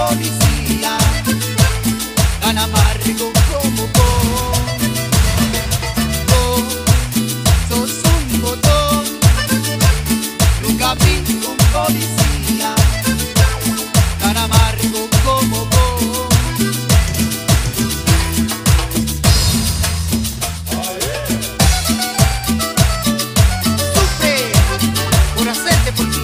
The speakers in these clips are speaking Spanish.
policía, tan amargo como vos. Vos sos un botón, nunca vi un policía tan amargo como vos. Sufre por hacerte policía.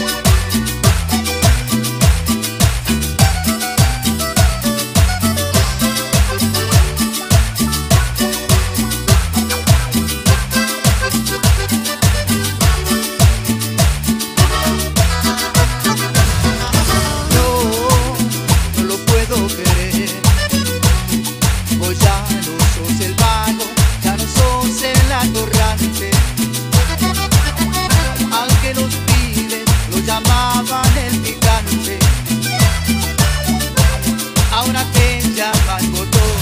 Ahora te llaman botón,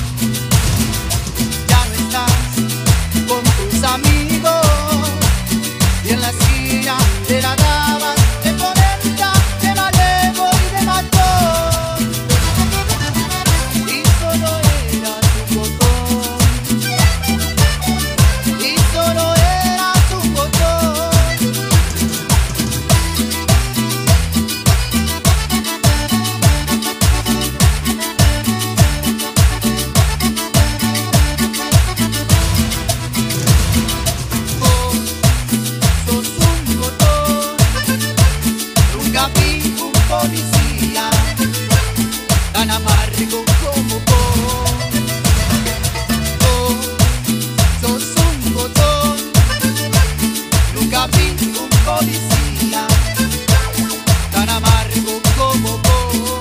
ya no estás con tus amigos y en la esquina te la dabas de polenta, de malevo y de matón. Y solo eras un botón, y solo eras un botón. Policía, tan amargo como vos. Vos sos un botón, nunca vi un policía tan amargo como vos.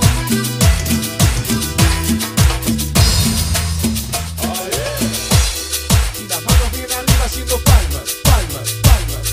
Las manos bien arriba haciendo palmas, palmas, palmas.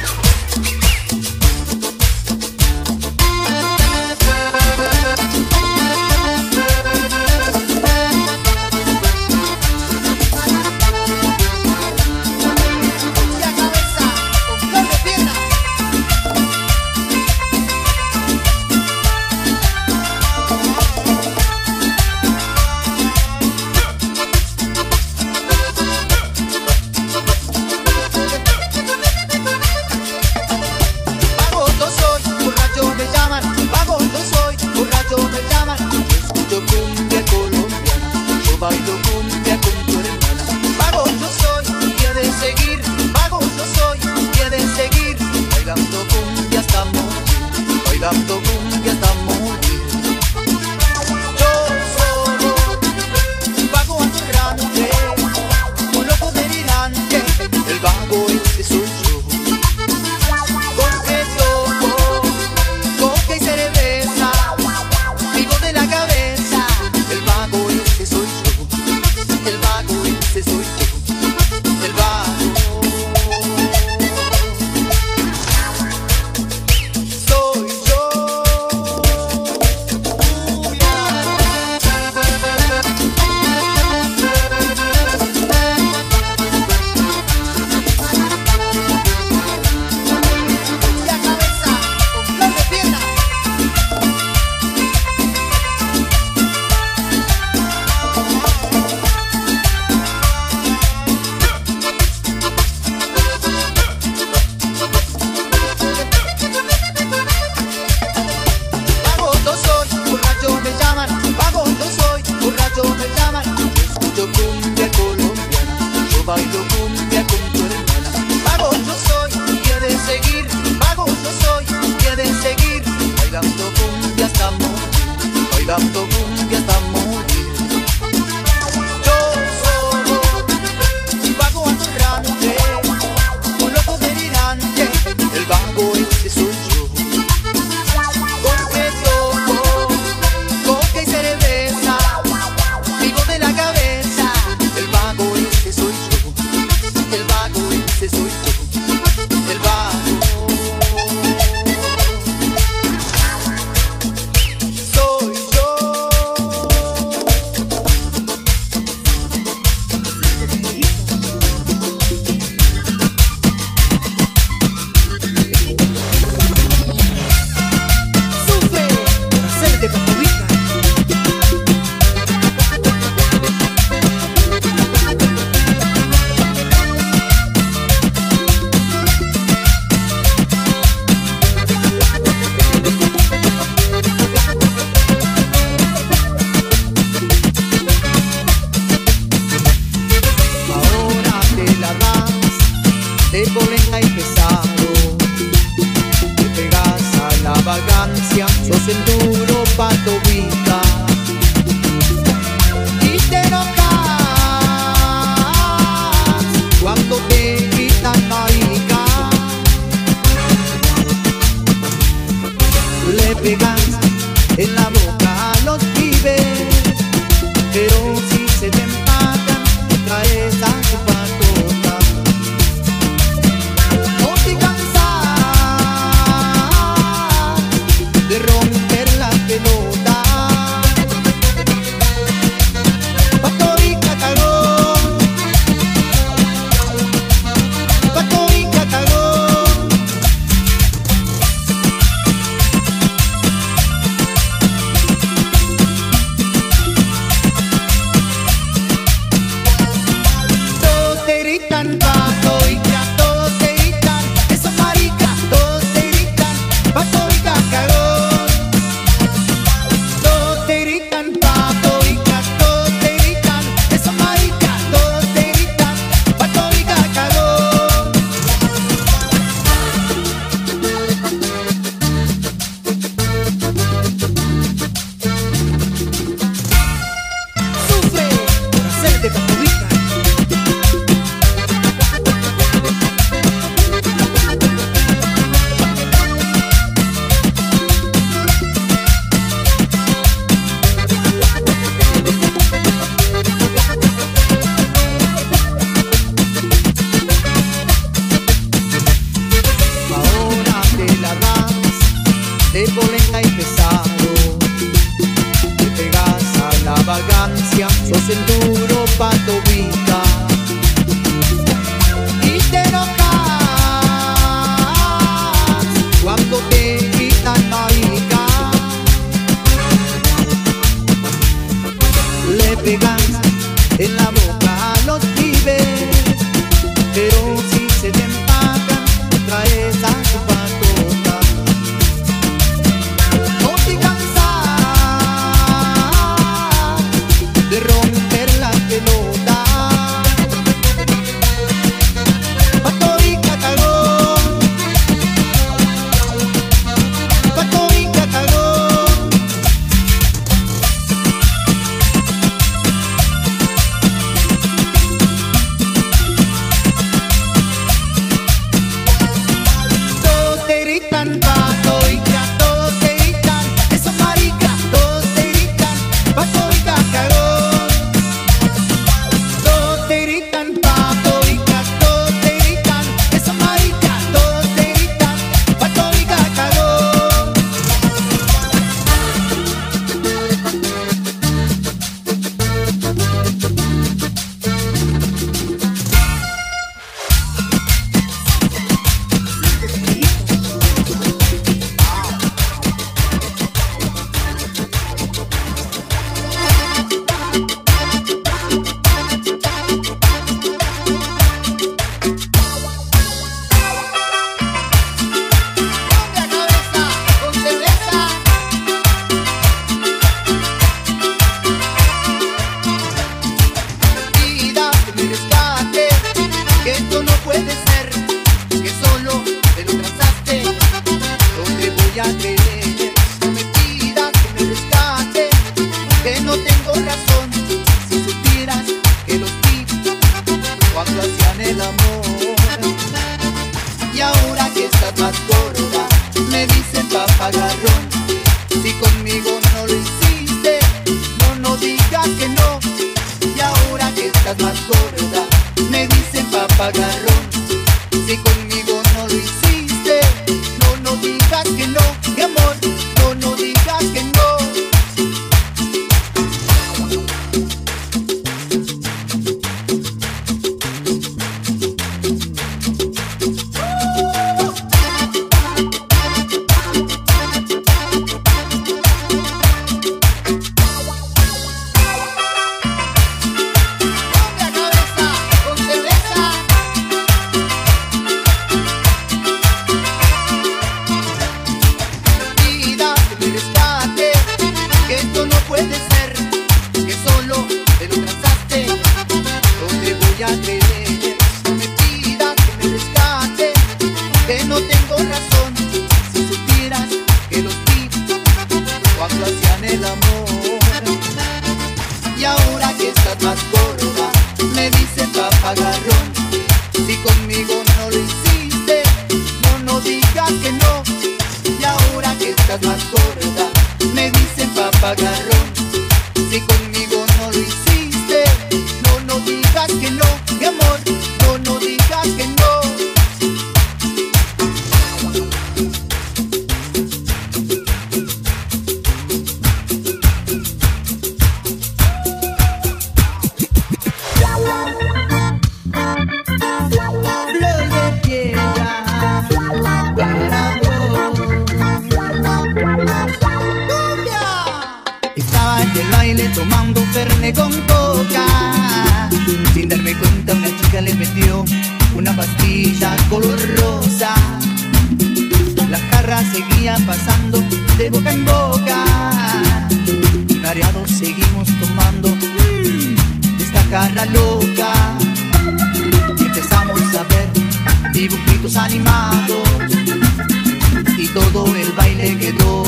Bailo cumbia con tu hermana. Vago yo soy, quieres seguir. Vago yo soy, quieres seguir. Bailando cumbia hasta morir. Bailando cumbia hasta morir. Yo soy vago atorrante, un loco delirante. El vago ese soy yo. Porque tomo coca y cerveza, vivo de la cabeza. El vago ese soy yo. El vago ese soy yo, el vago. Soy yo, la cabeza con flor de pierna. Bailo cumbia con tu hermana. Vago yo soy, quieres seguir. Vago yo soy, quieres seguir. Bailando cumbia hasta morir. Bailando cumbia hasta morir. Yo soy vago atorrante, un loco delirante. El vago ese soy yo. Porque tomo coca y cerveza, vivo de la cabeza. El vago ese soy yo. El vago ese soy yo, el vago. Soy yo. patobica y te enojas cuando te quitan marica. Le pegas en la boca a los pibes, pero si se te empatan traes a tu patota. No te cansas de romper la pelota. Pato y Catagón, Pato y Catagón. Todos te gritan Pato y Catagón, todos te gritan esa marica, todos te gritan Pato y Catagón. Todos te gritan Pato y Catagón, todos te gritan esa marica, todos te gritan Pato y Catagón. Sufre por hacerte patobica. Ahora te la das de polenta y pesado, te pegas a la vagancia, sos el duro patobica y te enojas cuando te quitan marica. Le pegas en la boca a los pibes, pero si se te empatan traes a tu patota. No te cansas de romper la pelota. Pato y Catagón, Pato y Catagón. papagarrón. Si conmigo no lo hiciste, no digas que no. Y ahora que estás más gorda, me dicen papagarrón. Si conmigo no lo hiciste, no digas que no, mi amor, no digas que no. Estaba en el baile tomando Fernet con coca. Sin darme cuenta una chica le metió una pastilla color rosa. La jarra seguía pasando de boca en boca. Mareados seguimos tomando esta jarra loca. Y empezamos a ver dibujitos animados y todo el baile quedó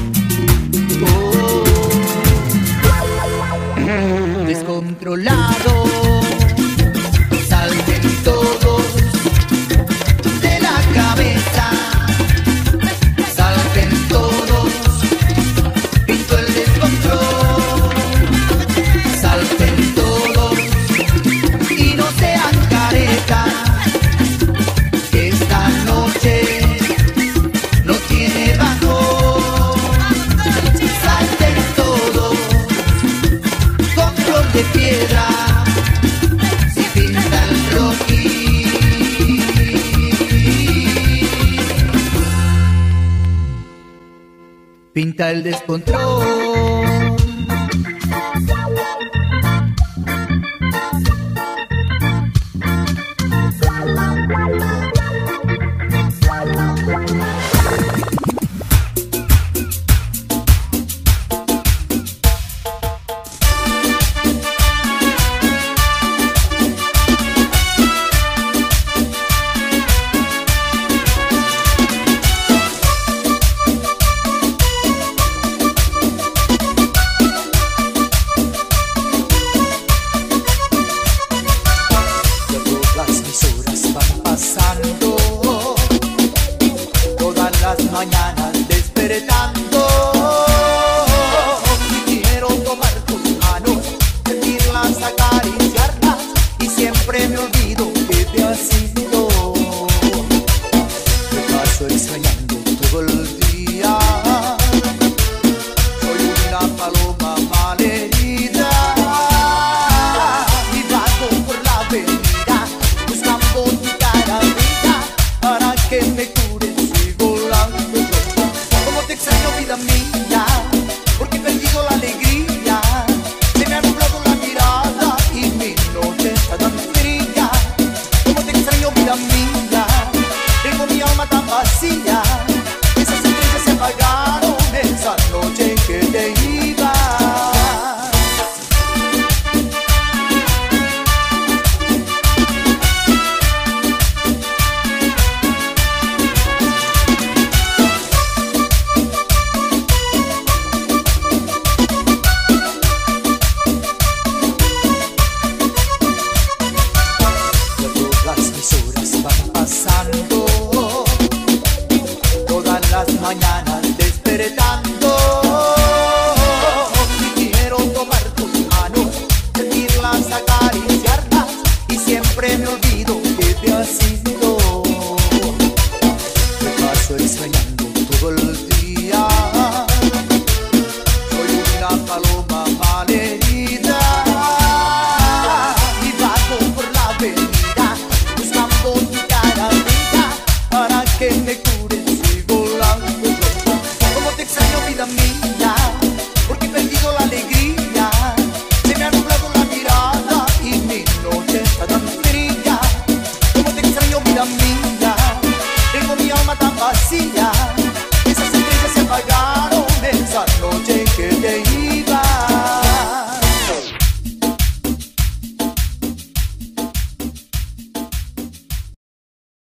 descontrolado. Salten todos de la cabeza, salten todos, pintó el descontrol. Salten todos y no sean caretas, que esta noche no tiene bajón. Salten todos con flor de piedra, si pinta el Rocky. Pinta el descontrol. Todas las mañanas despertando, quiero tomar tus manos, sentirlas, acariciarlas, y siempre me olvido que te has ido. Te paso extrañando todo el día, soy una paloma malherida y vago por la avenida buscando tu cara linda para que me cures y volando. Como te extraño, vida mía.